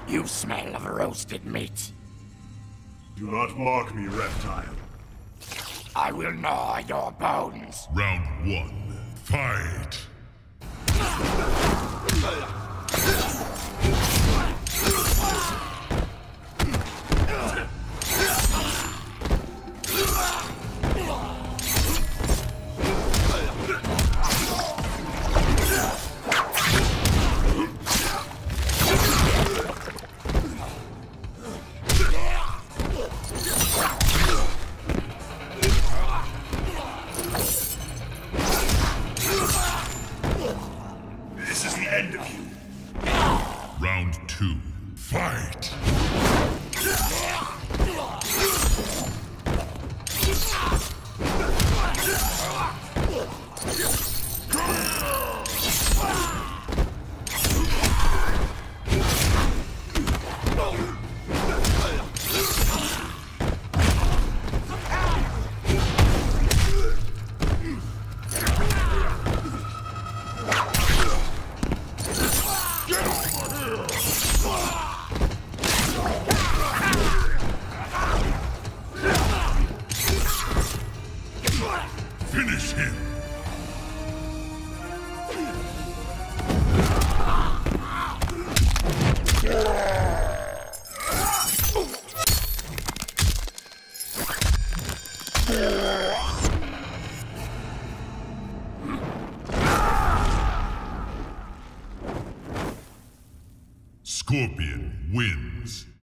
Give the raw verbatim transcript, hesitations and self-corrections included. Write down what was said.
You smell of roasted meat. Do not mock me, reptile. I will gnaw your bones. Round one, fight! This is the end of you. Round two, fight! Finish him! Scorpion wins.